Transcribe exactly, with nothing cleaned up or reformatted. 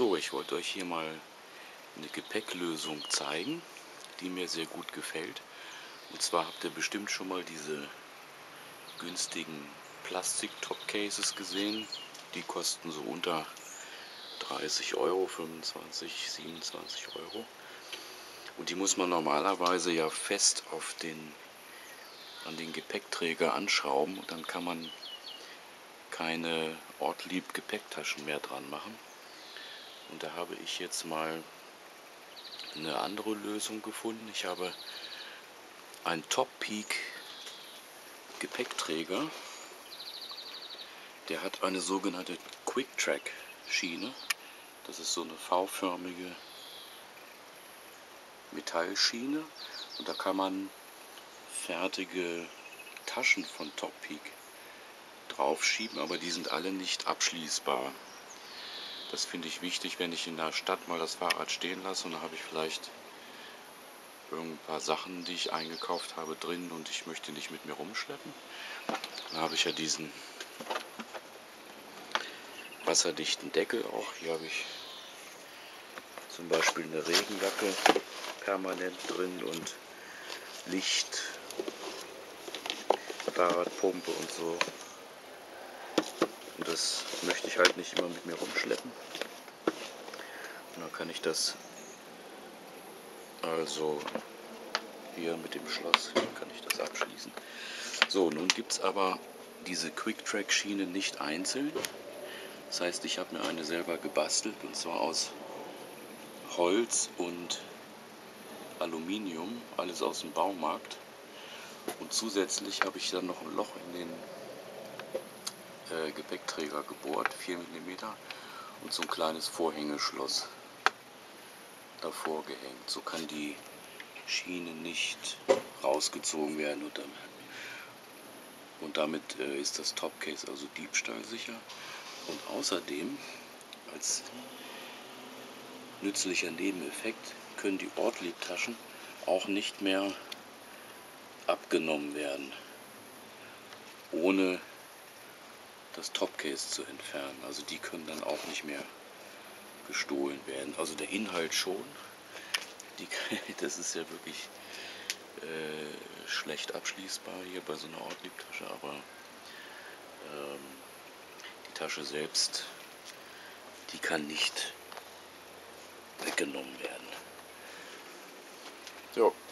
So, ich wollte euch hier mal eine Gepäcklösung zeigen, die mir sehr gut gefällt. Und zwar habt ihr bestimmt schon mal diese günstigen Plastik-Top-Cases gesehen. Die kosten so unter dreißig Euro, fünfundzwanzig, siebenundzwanzig Euro. Und die muss man normalerweise ja fest auf den, an den Gepäckträger anschrauben. Und dann kann man keine Ortlieb Gepäcktaschen mehr dran machen. Und da habe ich jetzt mal eine andere Lösung gefunden. Ich habe einen Top-Peak Gepäckträger. Der hat eine sogenannte Quick-Track Schiene. Das ist so eine V-förmige Metallschiene. Und da kann man fertige Taschen von Top-Peak draufschieben, aber die sind alle nicht abschließbar. Das finde ich wichtig, wenn ich in der Stadt mal das Fahrrad stehen lasse und da habe ich vielleicht ein paar Sachen, die ich eingekauft habe, drin und ich möchte nicht mit mir rumschleppen. Dann habe ich ja diesen wasserdichten Deckel auch. Hier habe ich zum Beispiel eine Regenjacke permanent drin und Licht, Fahrradpumpe und so. Und das möchte ich halt nicht immer mit mir rumschleppen. Und dann kann ich das also hier mit dem Schloss, hier kann ich das abschließen. So, nun gibt es aber diese Quick-Track-Schiene nicht einzeln. Das heißt, ich habe mir eine selber gebastelt, und zwar aus Holz und Aluminium, alles aus dem Baumarkt. Und zusätzlich habe ich dann noch ein Loch in den äh, Gepäckträger gebohrt, vier Millimeter, und so ein kleines Vorhängeschloss davor gehängt. So kann die Schiene nicht rausgezogen werden und, dann, und damit äh, ist das Topcase also diebstahlsicher. Und außerdem, als nützlicher Nebeneffekt, können die Ortlieb-Taschen auch nicht mehr abgenommen werden, ohne das Topcase zu entfernen. Also die können dann auch nicht mehr gestohlen werden. Also der Inhalt schon. Die, das ist ja wirklich äh, schlecht abschließbar hier bei so einer Ortlieb-Tasche, aber ähm, die Tasche selbst, die kann nicht weggenommen werden. So.